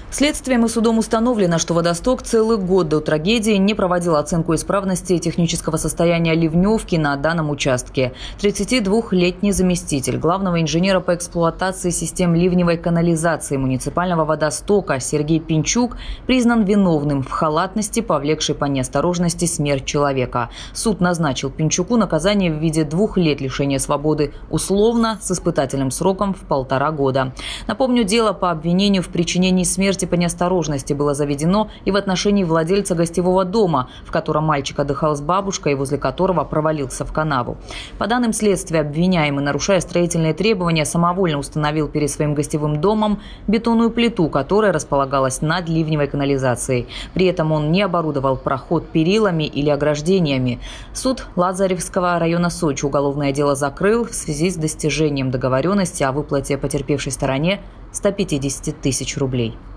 Следствием и судом установлено, что «Водосток» целый год до трагедии не проводил оценку исправности и технического состояния ливневки на данном участке. 32-летний заместитель главного инженера по эксплуатации систем ливневой канализации муниципального «Водостока» Сергей Пинчук признан виновным в халатности, повлекшей по неосторожности смерть человека. Суд назначил Пинчуку наказание в виде 2 лет лишения свободы условно с испытательным сроком в 1,5 года. Напомню, дело по обвинению в причинении смерти по неосторожности было заведено и в отношении владельца гостевого дома, в котором мальчик отдыхал с бабушкой и возле которого провалился в канаву. По данным следствия, обвиняемый, нарушая строительные требования, самовольно установил перед своим гостевым домом бетонную плиту, которая располагалась над ливневой канализацией. При этом он не оборудовал проход перилами или ограждениями. Суд Лазаревского района Сочи уголовное дело закрыл в связи с достижением договоренности о выплате потерпевшей стороне 150 тысяч рублей.